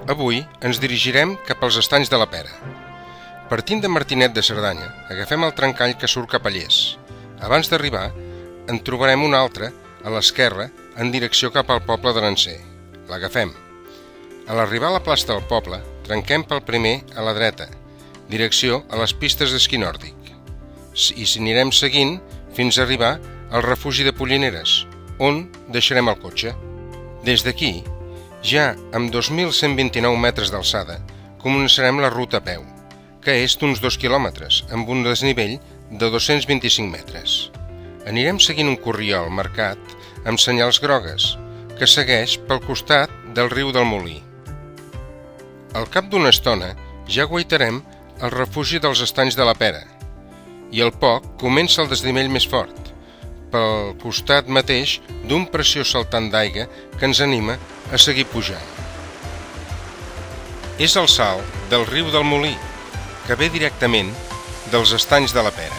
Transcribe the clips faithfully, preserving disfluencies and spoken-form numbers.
Avui ens dirigirem cap als estanys de la Pera. Partint de Martinet de Cerdanya, agafem el trencall que surt cap a Lles. Abans d'arribar, en trobarem un altre, a l'esquerra, en direcció cap al poble d'Arencer. L'agafem. A l'arribar a la plaça del poble, trenquem pel primer a la dreta, direcció a les pistes d'esquí nòrdic. I si anirem seguint fins a arribar al refugi de Pollineres, on deixarem el cotxe. Des d'aquí, ja amb dos mil cent vint-i-nou metres d'alçada, començarem la ruta a peu, que és d'uns dos quilòmetres, amb un desnivell de dos-cents vint-i-cinc metres. Anirem seguint un corriol marcat amb senyals grogues, que segueix pel costat del riu del Molí. Al cap d'una estona ja guaitarem el refugi dels estanys de la Pera, i al poc comença el desnivell més fort, pel costat mateix d'un preciós saltant d'aigua que ens anima a seguir pujant. És el salt del riu del Molí, que ve directament dels estanys de la Pera.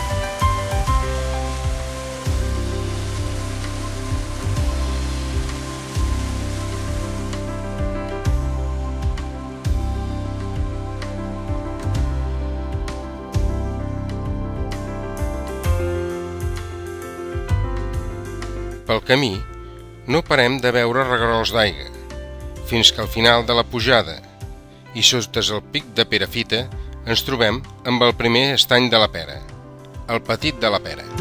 Pel camí no parem de veure reguerols d'aigua, fins que al final de la pujada i sota el pic de Perafita ens trobem amb el primer estany de la Pera, el Petit de la Pera.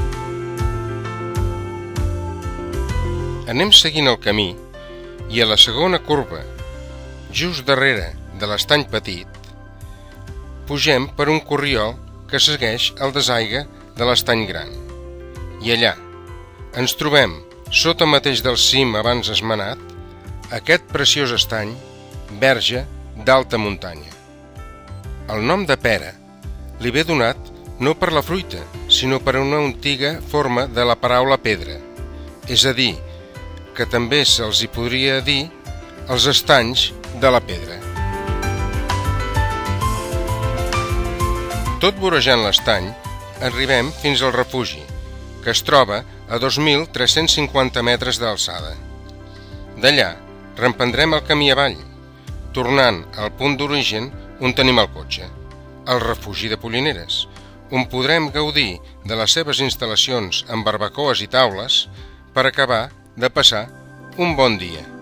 Anem seguint el camí i a la segona curva, just darrere de l'estany Petit, pugem per un corriol que segueix el desaigua de l'estany Gran. I allà ens trobem, sota mateix del cim abans esmenat, aquest preciós estany, verge d'alta muntanya. El nom de Pera li ve donat no per la fruita, sinó per una antiga forma de la paraula pedra, és a dir, que també se'ls hi podria dir els estanys de la pedra. Tot vorejant l'estany, arribem fins al refugi, que es troba a dos mil tres-cents cinquanta metres d'alçada. D'allà, reemprendrem el camí avall, tornant al punt d'origen on tenim el cotxe, el refugi de Pollineres, on podrem gaudir de les seves instal·lacions amb barbacoes i taules per acabar de passar un bon dia.